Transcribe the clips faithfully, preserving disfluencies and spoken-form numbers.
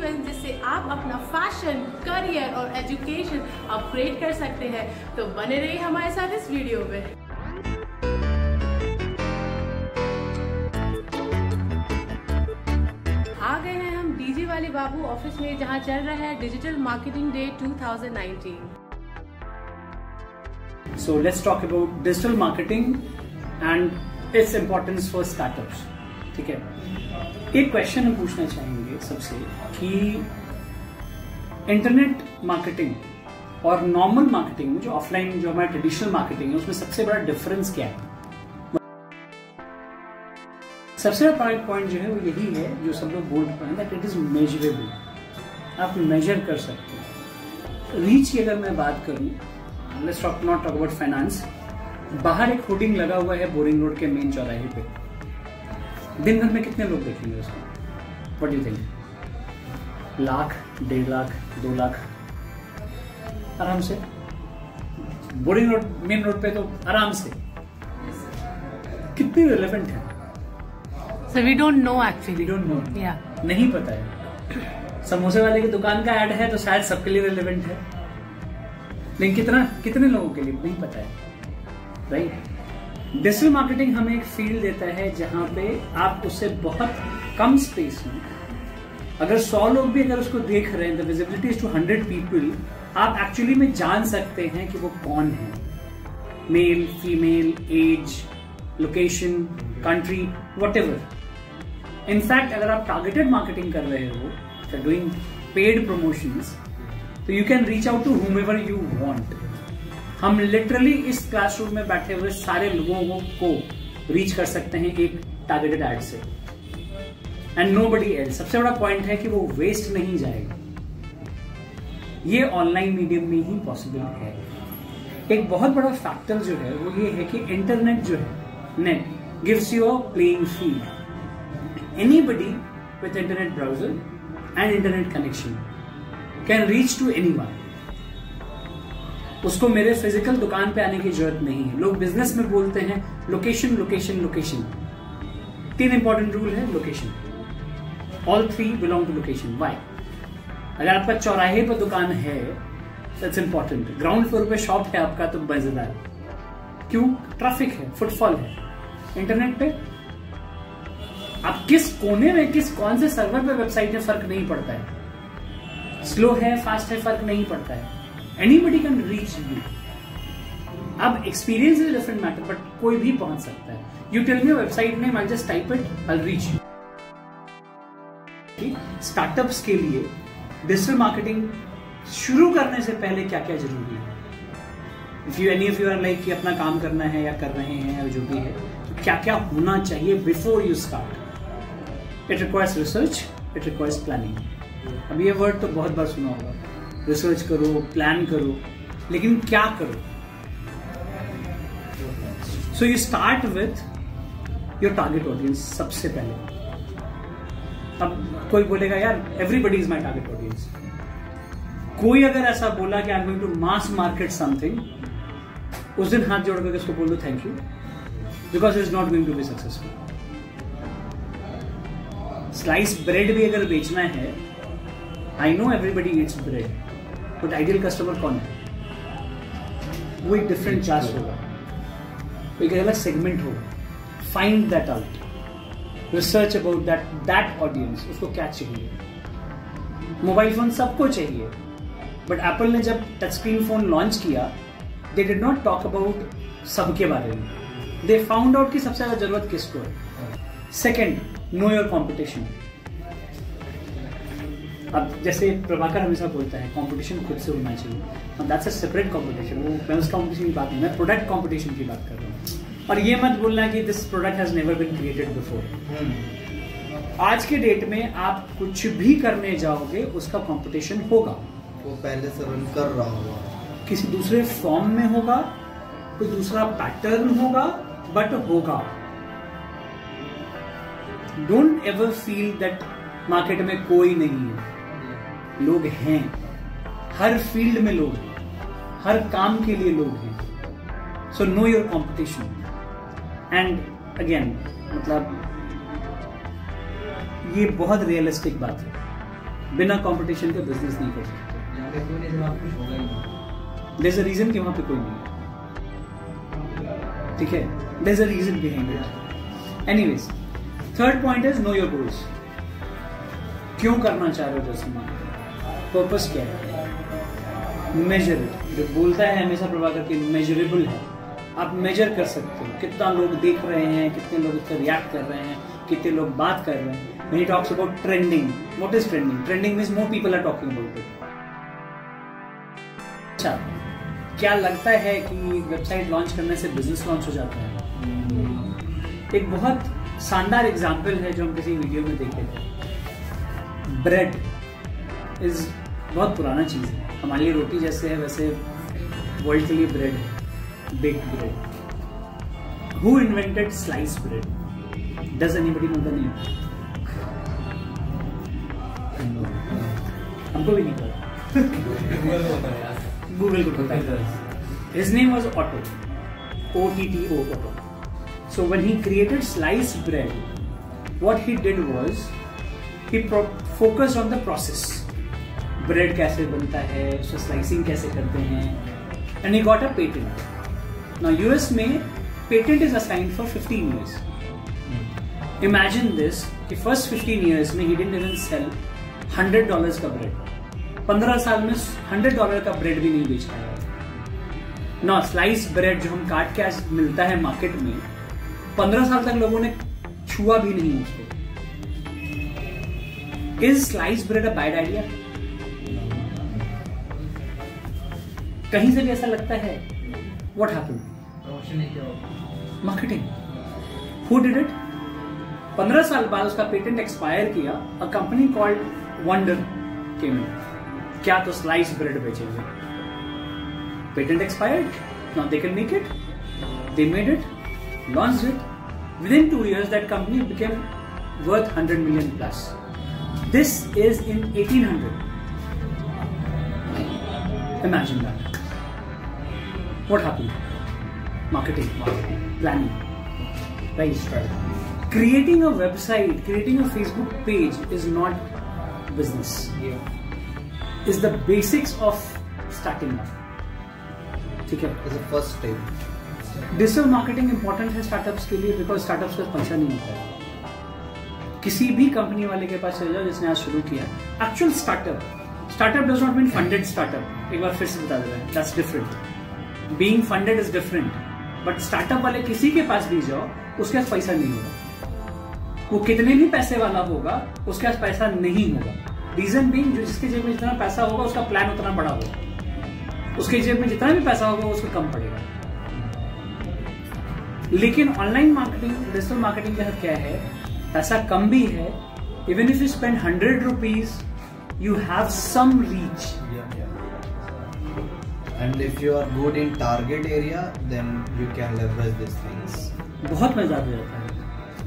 Influence जिससे आप अपना फैशन, करियर और एजुकेशन अपग्रेड कर सकते हैं। तो बने रहिए हमारे साथ इस वीडियो में। आ गए हैं हम डीजे वाले बाबू ऑफिस में, जहां चल रहा है digital marketing day two thousand nineteen. So let's talk about digital marketing and its importance for startups. ठीक है, एक क्वेश्चन हम पूछना चाहेंगे सबसे कि इंटरनेट मार्केटिंग और नॉर्मल मार्केटिंग में जो ऑफलाइन जो हमारा ट्रेडिशनल मार्केटिंग है उसमें सबसे बड़ा डिफरेंस क्या है। सबसे बड़ा पॉइंट जो है वो यही है जो सब लोग बोल रहे हैं, दैट इट इज मेजरेबल। आप मेजर कर सकते हैं। रीच की अगर मैं बात करूं, let's talk not talk about finance. बाहर एक होर्डिंग लगा हुआ है बोरिंग रोड के मेन चौराहे पे, दिन भर में कितने लोग देखेंगे उसको? What do you think? Lakh, डेढ़ लाख, दो लाख आराम से। बोरिंग रोड मेन रोड पे तो आराम से। कितनी रिलेवेंट है? So we don't know actually. We don't know. Yeah. नहीं पता है। समोसे वाले की दुकान का ऐड है तो शायद सबके लिए रिलेवेंट है, लेकिन कितना कितने लोगों के लिए नहीं पता है, राइट? डिजिटल मार्केटिंग हमें एक फील्ड देता है जहां पे आप उससे बहुत कम स्पेस में, अगर सौ लोग भी अगर उसको देख रहे हैं, the visibility is two hundred people, आप एक्चुअली में जान सकते हैं कि वो कौन है। Male, female, age, location, country, whatever. In fact अगर आप टारगेटेड मार्केटिंग कर रहे हो, डूइंग पेड प्रमोशंस, तो you can reach out to whomever you want। हम लिटरली इस क्लासरूम में बैठे हुए सारे लोगों को रीच कर सकते हैं एक टारगेटेड एड से, एंड नोबडी एल्स। सबसे बड़ा पॉइंट है कि वो वेस्ट नहीं जाएगा। ये ऑनलाइन मीडियम में ही पॉसिबल है। एक बहुत बड़ा फैक्टर जो है वो ये है कि इंटरनेट जो है, net gives you a playing field. Anybody with internet browser and internet connection can reach to anyone. उसको मेरे फिजिकल दुकान पे आने की जरूरत नहीं है। लोग बिजनेस में बोलते हैं लोकेशन लोकेशन लोकेशन। तीन इंपॉर्टेंट रूल है location. All three belong to location. Why? अगर आपका चौराहे पर दुकान है दैट्स इंपॉर्टेंट। ग्राउंड फ्लोर पे शॉप है आपका तो मजेदार। क्यों? ट्रैफिक है, फुटफॉल है। इंटरनेट पे आप किस कोने में, किस कौन से सर्वर पे वेबसाइट है, फर्क नहीं पड़ता है। स्लो है, फास्ट है, फर्क नहीं पड़ता है। Anybody can reach you. अब experience is different matter, but कोई भी पहुंच सकता है। You tell me website name, I just type it, I will reach you. Startups के लिए डिजिटल मार्केटिंग शुरू करने से पहले क्या क्या जरूरी है? If you any of you are like कि अपना काम करना है या कर रहे हैं या जो भी है, तो क्या क्या होना चाहिए before you start? It requires research, it requires planning. अब ये वर्ड तो बहुत बार सुना होगा, रिसर्च करो, प्लान करो, लेकिन क्या करो? So you start with your target audience सबसे पहले। अब कोई बोलेगा यार everybody is my target audience. कोई अगर ऐसा बोला कि I am going to mass market something, उस दिन हाथ जोड़ करके उसको बोल दो thank you, because is not going to be successful. Slice bread भी अगर बेचना है, I know everybody eats bread, but ideal customer कौन है? वो एक डिफरेंट क्लास होगा, एक अलग सेगमेंट होगा। Find that out, research about that that audience. उसको क्या चाहिए? मोबाइल फोन सबको चाहिए, बट एप्पल ने जब टच स्क्रीन फोन लॉन्च किया, they did not talk about सबके बारे में। दे फाउंड आउट कि सबसे ज्यादा जरूरत किसको है। Second, know your competition. अब जैसे प्रभाकर हमेशा बोलता है कंपटीशन खुद से होना चाहिए, दैट्स अ सेपरेट कंपटीशन। वो मैं उस कंपटीशन की बात नहीं, मैं प्रोडक्ट कंपटीशन की बात कर रहा हूँ। और ये मत बोलना कि this product has never been created before. आज के डेट में आप कुछ भी करने जाओगे उसका कंपटीशन होगा। वो पहले से रन कर रहा होगा, किसी दूसरे फॉर्म में होगा, कोई दूसरा पैटर्न होगा, बट होगा। Don't ever feel that market में कोई नहीं है। लोग हैं, हर फील्ड में लोग हैं, हर काम के लिए लोग हैं। So know your competition. And again, मतलब ये बहुत रियलिस्टिक बात है बिना कंपटीशन के बिजनेस नहीं कर सकते। देयर इज अ रीजन कि वहां पे कोई नहीं है, ठीक है, there is a reason behind it. Anyways, third point is know your goals. क्यों करना चाह रहे हो डिजिटल मार्केटिंग, पर्पस क्या है, मेजर इट। जो बोलता है हमेशा प्रभाकर कि मेजरेबल है, आप मेजर कर सकते हो कितना लोग देख रहे हैं, कितने लोग उसका रिएक्ट कर रहे हैं, कितने लोग बात कर रहे हैं। When he talks about trending, what is trending? Trending means more people are talking about it. अच्छा, क्या लगता है कि वेबसाइट लॉन्च करने से बिजनेस लॉन्च हो जाता है? एक बहुत शानदार एग्जाम्पल है जो हम किसी वीडियो में देखे थे। ब्रेड इज बहुत पुराना चीज है, हमारे लिए रोटी जैसे है वैसे वर्ल्ड के लिए ब्रेड है, baked bread. Who invented sliced bread? Does anybody know the name? हमको भी नहीं पता, गूगल को पता है। His name was Otto, O T T O, Otto. So when he created sliced bread, what he did was he focused on the process. Bread कैसे बनता है, उसका slicing कैसे करते हैं, and he got a patent. Now U S में patent is assigned for fifteen years. Imagine this कि first fifteen years में he didn't even sell hundred dollars का ब्रेड, पंद्रह साल में hundred डॉलर का ब्रेड भी नहीं बेच पाया। ना स्लाइस ब्रेड जो हम काट के आज मिलता है मार्केट में, पंद्रह साल तक लोगों ने छुआ भी नहीं उसको। Is slice bread a bad idea? कहीं से भी ऐसा लगता है? What happened? Marketing. Who did it? पंद्रह साल बाद उसका पेटेंट एक्सपायर किया, a company called Wonder came in. क्या तो स्लाइस ब्रेड बेचेंगे, patent expired, now they can make it, they made it, launched it, within two years that company became worth one hundred million plus. This is in eighteen hundred. Imagine that. What happened? Marketing, marketing, planning, right? Creating a website, creating a Facebook page is not business. Yeah. Is the basics of starting up. ठीक है? It's the first step. Digital marketing important है startups के लिए, because startups का पैसा नहीं होता है। किसी भी कंपनी वाले के पास चले जाओ जिसने आज शुरू किया, actual startup, startup does not mean funded startup. एक बार फिर से बता दे रहे हैं, that's different. Being funded is different, but startup वाले किसी के पास भी जाओ, उसके पास पैसा नहीं होगा। वो कितने भी पैसे वाला होगा, उसके पास पैसा नहीं होगा। रीजन बीइंग, जिसके जेब में जितना पैसा होगा उसका प्लान उतना बड़ा होगा, उसके जेब में जितना भी पैसा होगा उसको कम पड़ेगा। लेकिन ऑनलाइन मार्केटिंग, डिजिटल मार्केटिंग का क्या है, पैसा कम भी है, even if you spend hundred rupees you have some reach. And if you are good in target area, then you can leverage these things. बहुत मजा आ जाता है।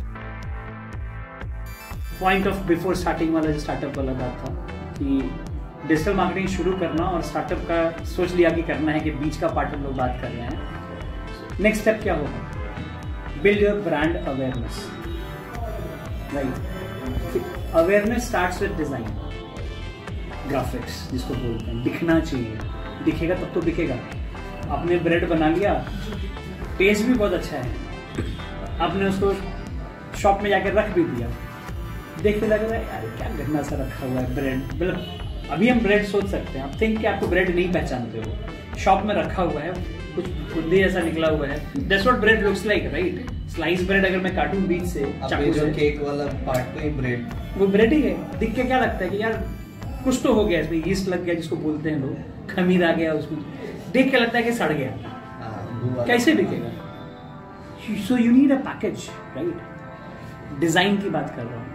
पॉइंट ऑफ बिफोर स्टार्टिंग वाला जो स्टार्टअप वाला बात था कि डिजिटल मार्केटिंग शुरू करना और स्टार्टअप का सोच लिया कि करना है, कि बीच का पार्ट हम लोग बात कर रहे हैं। नेक्स्ट स्टेप क्या होगा? Build your brand awareness, right? Awareness starts with design, graphics जिसको बोलते हैं। दिखना चाहिए, दिखेगा तब तो बिकेगा। आपने ब्रेड बना लिया, पेज भी बहुत अच्छा है, आपने उसको शॉप में जाकर रख भी दिया, देख के लग रहा है यार क्या गंदा सा रखा हुआ है ब्रेड। मतलब अभी हम ब्रेड सोच सकते हैं, आप थिंक कि आपको ब्रेड नहीं पहचानते हो, शॉप में रखा हुआ है, कुछ खुद ही ऐसा निकला हुआ है। That's what bread looks like, right? Slice bread अगर मैं काटूं बीच से, चाकू से, केक वाला पार्ट तो ही ब्रेड, वो ब्रेड ही है। दिख के क्या लगता है कि यार कुछ तो हो गया इसमें, यीस्ट लग गया जिसको बोलते हैं लोग, खमीर आ गया उसमें, देख के लगता है कि सड़ गया, कैसे बिकेगा? So you need a package, right? Design की बात कर रहा हूं।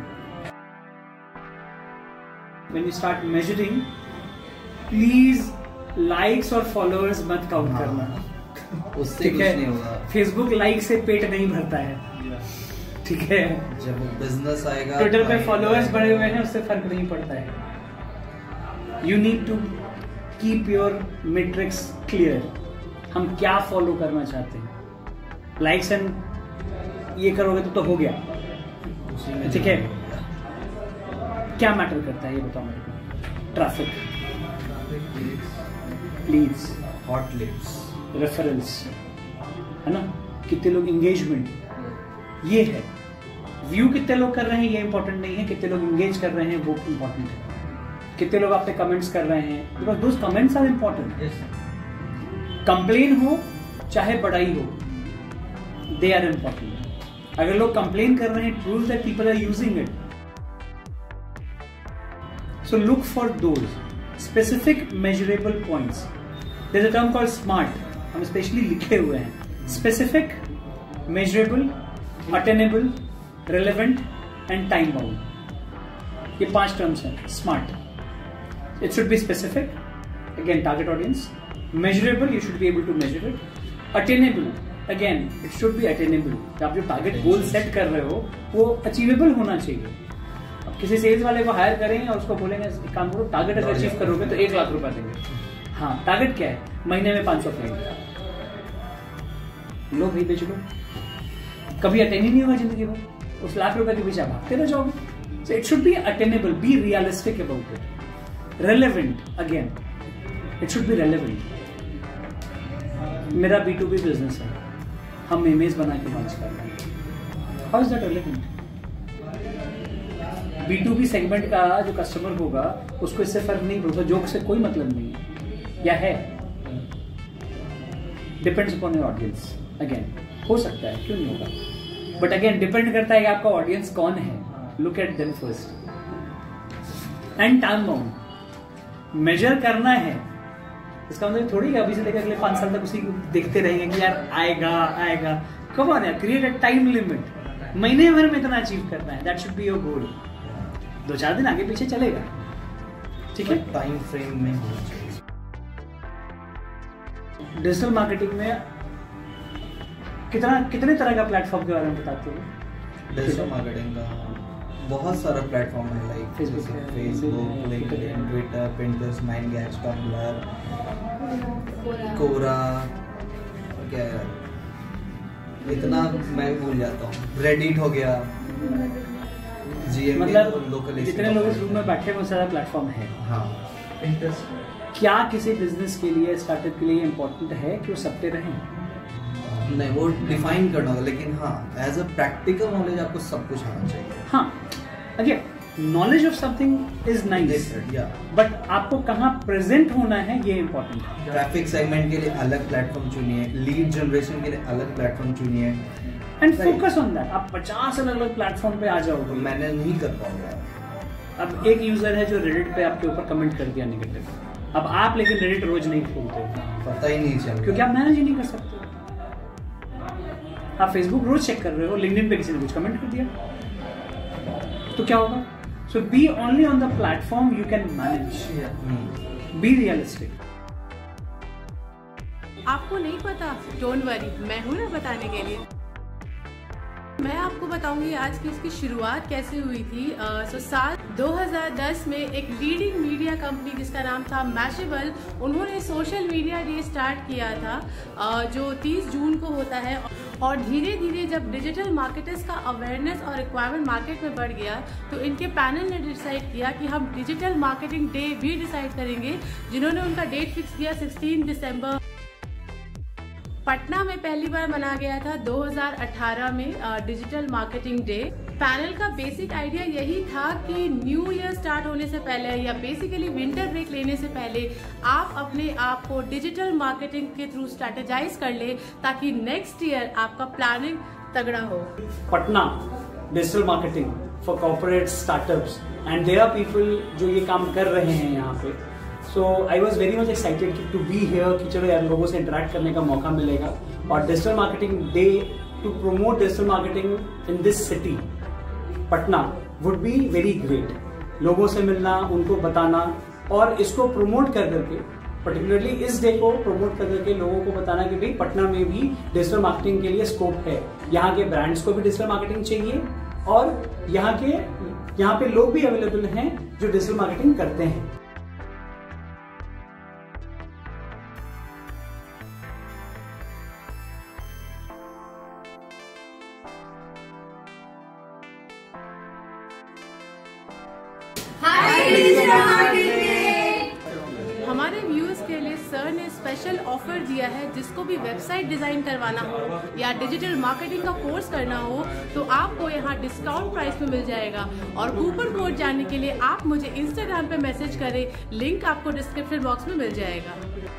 When you start measuring, please likes और followers मत काउंट करना, उससे कुछ नहीं होगा। फेसबुक लाइक से पेट नहीं भरता है, ठीक है? जब बिजनेस आएगा, ट्विटर पे फॉलोअर्स बढ़े हुए हैं, उससे फर्क नहीं पड़ता है। You need to keep your metrics clear. हम क्या फॉलो करना चाहते हैं? लाइक्स एंड ये करोगे तो, तो हो गया, ठीक है? क्या मैटर करता है ये बताओ मेरे को। Traffic, leads, hot leads, reference, है ना, कितने लोग एंगेजमेंट, ये है। व्यू कितने लोग कर रहे हैं ये इंपॉर्टेंट नहीं है, कितने लोग एंगेज कर रहे हैं वो इंपॉर्टेंट है। कितने लोग आप पे कमेंट्स कर रहे हैं, because those comments are important. Complain हो चाहे बड़ाई हो, दे आर इंपॉर्टेंट। अगर लोग कंप्लेन कर रहे हैं, prove that people are using it. So look for those specific measurable points. There is a term called SMART, हम स्पेशली लिखे हुए हैं। Specific, measurable, attainable, relevant and time bound, ये पांच टर्म्स हैं SMART. It should be specific, again target audience. Measurable, you should be able to measure it. Attainable, again it should be attainable. आप जो target goal set कर रहे हो वो achievable होना चाहिए। अब किसी सेल्स वाले को हायर करेंगे और उसको बोलेंगे एक काम करो, टारगेट अगर अचीव करोगे तो एक लाख रुपए देंगे। हाँ, टारगेट क्या है? महीने में पांच सौ क्लाइंट। लो भाई बेच लो, कभी अटेन ही नहीं होगा जिंदगी भर, उस लाख रुपए के पीछे आप भागते रह जाओगे। So it should be attainable, be realistic about it. Relevant, again it should be relevant. मेरा बी टू बी बिजनेस है, हम इमेज बना के लॉन्च कर रहे हैं, how is that relevant? B to B segment का जो कस्टमर होगा उसको इससे फर्क नहीं पड़ता, जोक से कोई मतलब नहीं है, या है? Depends upon your audience. Again हो सकता है, क्यों नहीं होगा, बट अगेन डिपेंड करता है कि आपका ऑडियंस कौन है। Look at them first. And time bound, measure करना है, इसका मतलब थोड़ी अभी से लेकर अगले पांच साल तक उसी देखते रहेंगे कि यार आएगा आएगा। कम ऑन यार, क्रिएट अ टाइम लिमिट। महीने भर में इतना अचीव करना है, that should be your goal. दो चार दिन आगे पीछे चलेगा, ठीक है, टाइम फ्रेम में होना चाहिए। डिजिटल मार्केटिंग में कितना कितने तरह का प्लेटफॉर्म के बारे में बताते हो? डिजिटल मार्केटिंग का बहुत सारा प्लेटफॉर्म है, like Facebook, Facebook, LinkedIn, Twitter, Pinterest, nine gags, Tumblr, Quora, क्या है इतना मैं भूल जाता हूँ, रेडिट हो गया, जीएमडी, मतलब लोकल जितने लोग इस रूम में बैठे हैं वो सारा प्लेटफॉर्म है। हाँ, पिंटरेस्ट। क्या किसी बिजनेस के लिए, स्टार्टअप के लिए इम्पोर्टेंट है कि वो सब पे रहें? नहीं, वो डिफाइन करना होगा, लेकिन हाँ एज अ प्रैक्टिकल नॉलेज आपको सब कुछ आना चाहिए। हाँ, again knowledge of something is nice, but आपको कहाँ प्रेजेंट होना है ये इंपॉर्टेंट है। ट्रैफिक सेगमेंट के लिए अलग प्लेटफॉर्म चुनिए, लीड जनरेशन के लिए अलग प्लेटफॉर्म चुनिए, एंड फोकस ऑन दैट। आप पचास अलग अलग प्लेटफॉर्म पे आ जाओगे, मैंने नहीं कर पाऊंगा। अब एक यूजर है जो रेडिट पे आपके ऊपर कमेंट कर दिया नेगेटिव, अब आप लेकिन रेडिट रोज नहीं खोलते, पता ही नहीं चल, क्योंकि आप मैनेज ही नहीं कर सकते। आप फेसबुक रोज चेक कर रहे हो, लिंक्डइन पे किसी ने कुछ कमेंट कर दिया तो क्या होगा? So be only on the platform you can manage, be realistic. आपको नहीं पता, डोंट वरी, मैं हूं ना बताने के लिए। मैं आपको बताऊंगी आज की इसकी शुरुआत कैसे हुई थी। सो साल दो हज़ार दस में एक लीडिंग मीडिया कंपनी जिसका नाम था मैशेबल, उन्होंने सोशल मीडिया डे स्टार्ट किया था uh, जो तीस जून को होता है। और धीरे धीरे जब डिजिटल मार्केटर्स का अवेयरनेस और रिक्वायरमेंट मार्केट में बढ़ गया तो इनके पैनल ने डिसाइड किया कि हम डिजिटल मार्केटिंग डे भी डिसाइड करेंगे, जिन्होंने उनका डेट फिक्स किया सोलह दिसंबर। पटना में पहली बार मनाया गया था दो हज़ार अठारह में डिजिटल मार्केटिंग डे। पैनल का बेसिक आइडिया यही था कि न्यू ईयर स्टार्ट होने से पहले या बेसिकली विंटर ब्रेक लेने से पहले आप अपने आप को डिजिटल मार्केटिंग के थ्रू स्ट्रेटेजाइज कर ले, ताकि नेक्स्ट ईयर आपका प्लानिंग तगड़ा हो। Patna digital marketing for corporate startups, and there are people जो ये काम कर रहे हैं यहाँ पे। So I was very much excited to be here कि चलो यार लोगों से इंटरेक्ट करने का मौका मिलेगा, और digital marketing day to promote digital marketing in this city Patna would be very great. लोगों से मिलना, उनको बताना और इसको प्रमोट कर करके, पर्टिकुलरली इस डे को प्रमोट कर करके लोगों को बताना कि भाई पटना में भी डिजिटल मार्केटिंग के लिए स्कोप है। यहाँ के ब्रांड्स को भी डिजिटल मार्केटिंग चाहिए और यहाँ के यहाँ पे लोग भी अवेलेबल हैं जो डिजिटल मार्केटिंग करते हैं। Hi, digital marketing. व्यूअर्स के लिए सर ने स्पेशल ऑफर दिया है। जिसको भी वेबसाइट डिजाइन करवाना हो या डिजिटल मार्केटिंग का कोर्स करना हो तो आपको यहाँ डिस्काउंट प्राइस में मिल जाएगा। और कूपन कोड जानने के लिए आप मुझे इंस्टाग्राम पे मैसेज करें, लिंक आपको डिस्क्रिप्शन बॉक्स में मिल जाएगा।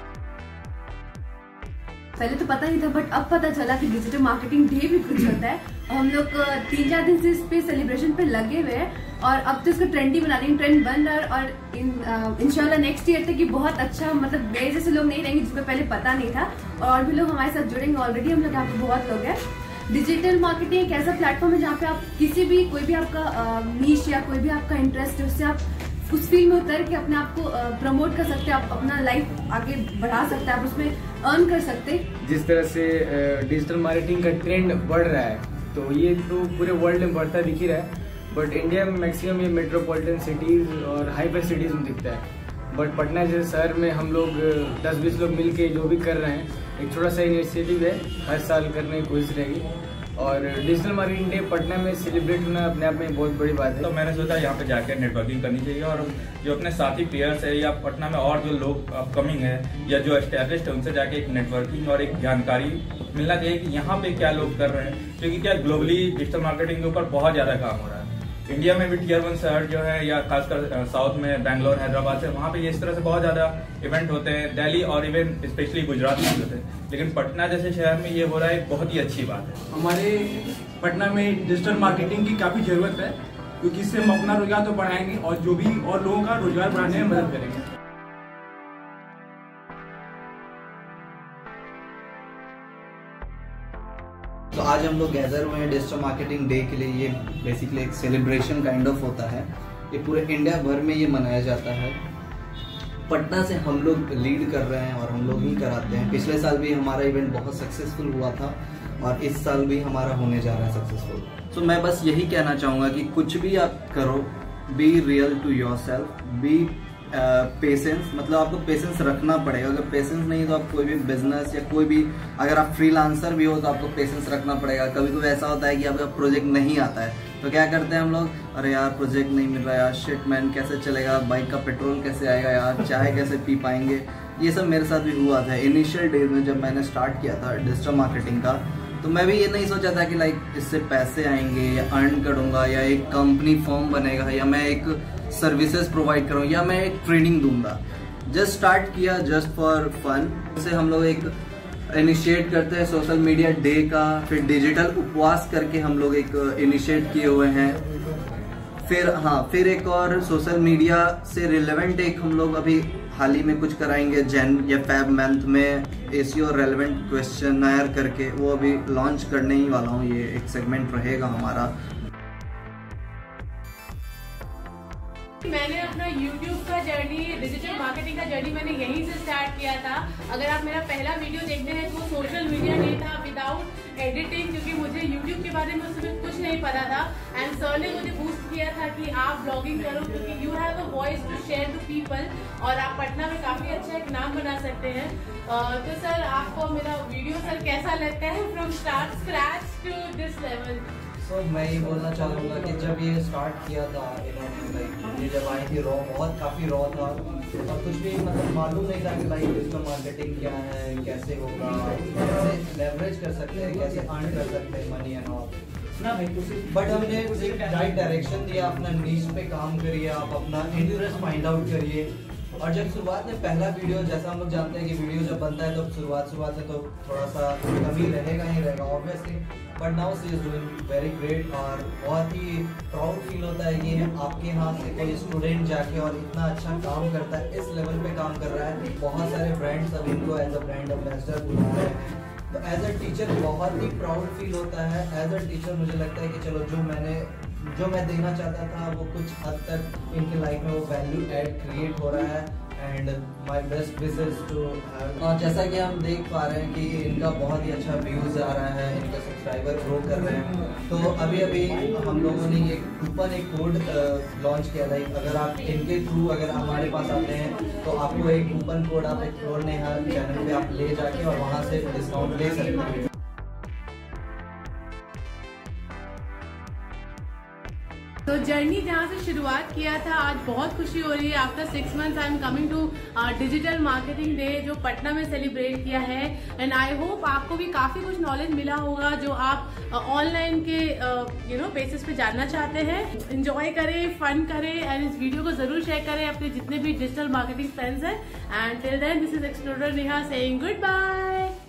पहले तो पता नहीं था, बट अब पता चला कि डिजिटल मार्केटिंग डे भी कुछ होता है। और हम लोग तीन चार दिन से इस पे सेलिब्रेशन पे लगे हुए हैं और अब तो इसको ट्रेंड ही बना रही है, ट्रेंड बन रहा है। और इन इंशाल्लाह नेक्स्ट ईयर तक ये बहुत अच्छा, मतलब मेरे जैसे लोग नहीं रहेंगे जिसमें पहले पता नहीं था, और भी लोग हमारे साथ जुड़ेंगे। ऑलरेडी हम लोग यहाँ पे बहुत लोग हैं। डिजिटल मार्केटिंग एक ऐसा प्लेटफॉर्म है जहाँ पे आप किसी भी कोई भी आपका नीश या कोई भी आपका इंटरेस्ट है उससे आप उस फील्ड में उतर के अपने आप को प्रमोट कर सकते हैं, आप अपना लाइफ आगे बढ़ा सकते हैं, आप उसमें अर्न कर सकते हैं। जिस तरह से डिजिटल मार्केटिंग का ट्रेंड बढ़ रहा है तो ये तो पूरे वर्ल्ड में बढ़ता दिख ही रहा है, बट इंडिया में मैक्सिमम ये मेट्रोपॉलिटन सिटीज और हाइपर सिटीज में दिखता है। बट पटना जैसे शहर में हम लोग दस बीस लोग मिलके जो भी कर रहे हैं, एक छोटा सा इनिशिएटिव है, हर साल करने की कोशिश रहेगी। और डिजिटल मार्केटिंग डे पटना में सेलिब्रेट होना अपने आप में बहुत बड़ी बात है। तो मैंने सोचा यहाँ पे जाकर नेटवर्किंग करनी चाहिए और जो अपने साथी प्लेयर्स है या पटना में और जो लोग अपकमिंग है या जो एस्टैब्लिश्ड है उनसे जाके एक नेटवर्किंग और एक जानकारी मिलना चाहिए कि यहाँ पे क्या लोग कर रहे हैं, क्योंकि क्या ग्लोबली डिजिटल मार्केटिंग के ऊपर बहुत ज्यादा काम हो रहा है। इंडिया में भी टीयर वन शहर जो है या खासकर साउथ में बैंगलोर हैदराबाद से वहाँ पे ये इस तरह से बहुत ज्यादा इवेंट होते हैं, दिल्ली और इवन स्पेशली गुजरात में होते हैं, लेकिन पटना जैसे शहर में ये हो रहा है, बहुत ही अच्छी बात है। हमारे पटना में डिजिटल मार्केटिंग की काफी जरूरत है, क्योंकि इससे हम अपना रोजगार तो बढ़ाएंगे और जो भी और लोगों का रोजगार बढ़ाने में मदद करेंगे। तो आज हम लोग गैदर हुए हैं डिजिटल मार्केटिंग डे के लिए। ये बेसिकली एक सेलिब्रेशन काइंड ऑफ होता है, ये पूरे इंडिया भर में ये मनाया जाता है। पटना से हम लोग लीड कर रहे हैं और हम लोग ही कराते हैं। पिछले साल भी हमारा इवेंट बहुत सक्सेसफुल हुआ था और इस साल भी हमारा होने जा रहा है सक्सेसफुल। तो मैं बस यही कहना चाहूँगा कि कुछ भी आप करो, be real to yourself, be patience, मतलब आपको पेशेंस रखना पड़ेगा। अगर पेशेंस नहीं तो आप कोई भी बिजनेस या कोई भी, अगर आप फ्रीलांसर भी हो तो आपको पेशेंस रखना पड़ेगा। कभी कभी ऐसा होता है कि आपका प्रोजेक्ट नहीं आता है तो क्या करते हैं हम लोग, अरे यार प्रोजेक्ट नहीं मिल रहा यार, शिट मैन कैसे चलेगा, बाइक का पेट्रोल कैसे आएगा यार, चाय कैसे पी पाएंगे। ये सब मेरे साथ भी हुआ था इनिशियल डेज में जब मैंने स्टार्ट किया था डिजिटल मार्केटिंग का। तो मैं भी ये नहीं सोचा था कि लाइक इससे पैसे आएंगे या अर्न करूँगा या एक कंपनी फॉर्म बनेगा या मैं एक सर्विसेज प्रोवाइड करूँ या मैं एक ट्रेनिंग दूंगा। जस्ट स्टार्ट किया जस्ट फॉर फन से। हम लोग एक इनिशिएट करते हैं सोशल मीडिया डे का, फिर डिजिटल उपवास करके हम लोग एक इनिशिएट किए हुए हैं। फिर हाँ फिर एक और सोशल मीडिया से रिलेवेंट एक हम लोग अभी हाल ही में कुछ कराएंगे जैन या फेब मंथ में एसीओ रेलेवेंट क्वेश्चनर करके, वो अभी लॉन्च करने ही वाला हूँ। ये एक सेगमेंट रहेगा हमारा। मैंने अपना YouTube का जर्नी, डिजिटल मार्केटिंग का जर्नी मैंने यहीं से स्टार्ट किया था। अगर आप मेरा पहला वीडियो देखते हैं तो सोशल मीडिया नहीं था, विदाउट एडिटिंग, क्योंकि मुझे YouTube के बारे में उसमें कुछ नहीं पता था। एंड सर ने मुझे बूस्ट किया था कि आप ब्लॉगिंग करो क्योंकि you have a voice to share to people और आप पटना में काफी अच्छा एक नाम बना सकते हैं। तो सर आपको मेरा वीडियो सर कैसा लगता है from start scratch to this level? तो so, मैं ये बोलना चाहूँगा कि जब ये स्टार्ट किया था इन्होंने, लाइक ये जब आई थी रॉ, बहुत काफ़ी रॉ था और कुछ भी मतलब मालूम नहीं था कि लाइक डिजिटल मार्केटिंग क्या है, कैसे होगा, कैसे लेवरेज कर सकते हैं, कैसे अर्न कर सकते हैं मनी एंड ऑल। बट हमने एक राइट डायरेक्शन दिया, अपना नीश पे काम करिए, आप अपना इंटरेस्ट फाइंड आउट करिए। और जब शुरुआत में पहला वीडियो, जैसा हम लोग जानते हैं कि वीडियो जब बनता है तो शुरुआत शुरुआत में तो थोड़ा सा कमी रहेगा ही रहेगा obviously, but now she is doing very great और बहुत ही प्राउड फील होता है कि आपके यहाँ से कोई स्टूडेंट जाके और इतना अच्छा काम करता है, इस लेवल पे काम कर रहा है। बहुत सारे ब्रांड्स अब इनको एज अ ब्रांड एम्बेसडर बुला रहे हैं, तो एज अ टीचर बहुत ही प्राउड फील होता है। एज अ टीचर मुझे लगता है कि चलो जो मैंने जो मैं देना चाहता था वो कुछ हद तक इनके लाइफ में वो वैल्यू ऐड क्रिएट हो रहा है। And my best wishes to. और जैसा कि हम देख पा रहे हैं कि इनका बहुत ही अच्छा व्यूज आ रहा है, इनके सब्सक्राइबर ग्रो कर रहे हैं। तो अभी अभी हम लोगों ने एक कूपन एक कोड लॉन्च किया था, अगर आप इनके थ्रू अगर हमारे पास आते हैं तो आपको एक कूपन कोड आप एक्सप्लोर नेहा चैनल पे आप ले जाके और वहाँ से डिस्काउंट ले सकते हैं। तो जर्नी जहाँ से शुरुआत किया था, आज बहुत खुशी हो रही है। After six months I am coming to digital marketing day जो पटना में सेलिब्रेट किया है। एंड आई होप आपको भी काफी कुछ नॉलेज मिला होगा जो आप ऑनलाइन uh, के यू नो बेसिस पे जानना चाहते हैं। एंजॉय करें, फन करें एंड इस वीडियो को जरूर शेयर करें अपने जितने भी डिजिटल मार्केटिंग फ्रेंड्स हैं। And till then this is explorer Neha saying good bye.